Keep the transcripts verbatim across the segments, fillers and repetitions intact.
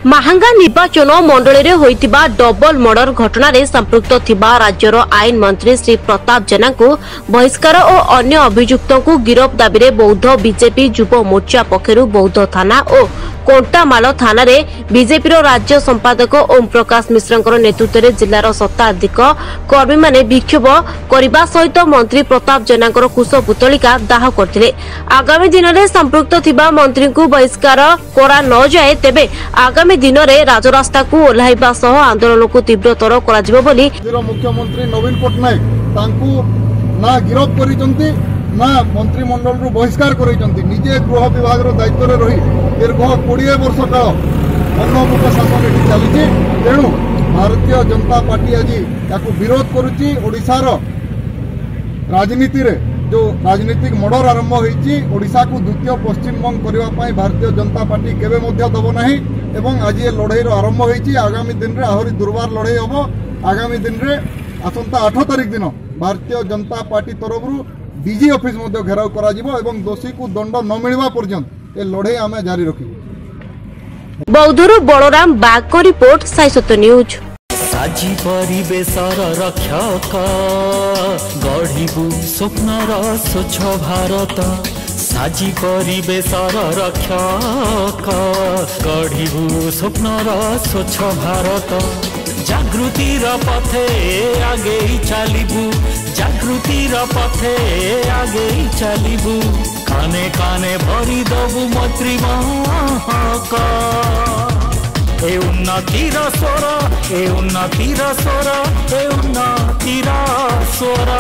माहांगा निर्वाचन मंडल में होइतिबा double murder घटना रे संपृक्त थिबा राज्यर आईन मंत्री श्री प्रताप जेना को बहिष्कार और अन्य अभियुक्तों को गिरफ दाबी रे बौद्ध बीजेपी युव मोर्चा पक्षरु बौद्ध थाना और कोंटामाल थाना रे बीजेपी राज्य संपादक ओम प्रकाश मिश्र नेतृत्व में जिलार शताधिक कर्मी माने विक्षोभ करने सहित मंत्री प्रताप जेना कुशपुतलिका दाह करथिले। आगामी दिन में संपृक्त थिबा मंत्री को बहिष्कार करा न जाए तेबे आगामी दिन में राजरास्ता को ओह्लाइबा सह आंदोलन को तीव्रतर करा बोली मुख्यमंत्री नवीन पट्टनायक तांकू ना गिरफ करिसंती ना मंत्रिमंडल रु बहिष्कार करिसंती। निजे गृह विभाग रो दायित्व रे रही दीर्घ बीस वर्ष काल अन्नमुख शासन एठी चली। तेणु भारतीय जनता पार्टी आज याकू विरोध करुची। ओडिशार राजनीति रे जो राजनीतिक मर्डर आरंभ होईची ओडिशा को द्वितीय पश्चिमबंग करबा पई भारतीय जनता पार्टी केबे मध्य दबो नाही एवं आज ये लड़ाई आरंभ होईची। आगामी दिन रे आहरी दुर्बार लड़ाई हबो। आगामी दिन रे आसंता आठ तारिख दिन भारतीय जनता पार्टी तरफ डीजी ऑफिस मध्य घेराव करा जिवो एवं दोषी को दंड न मिलवा पर्यंत ए लड़ाई आमे जारी रखी। बौद्धरू बलराम बाग को रिपोर्ट साइसत न्यूज। साजी परिवेशर रक्षक गढ़िबु स्वप्नर स्वच्छ भारत। साजी परिवेशर रक्षक गढ़िबु स्वप्नर स्वच्छ भारत। जागृतिर पथे आगे चलिबु जागृतिर पथे आगे चलिबु काने काने भरी दबु मैत्री महक। ए उन्नतिर स्वर ए उन्नतिर स्वर ए उन्नतिर स्वर।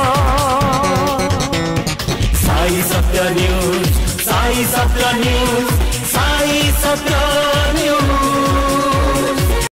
साई सत्य न्यूज साई सत्य न्यूज।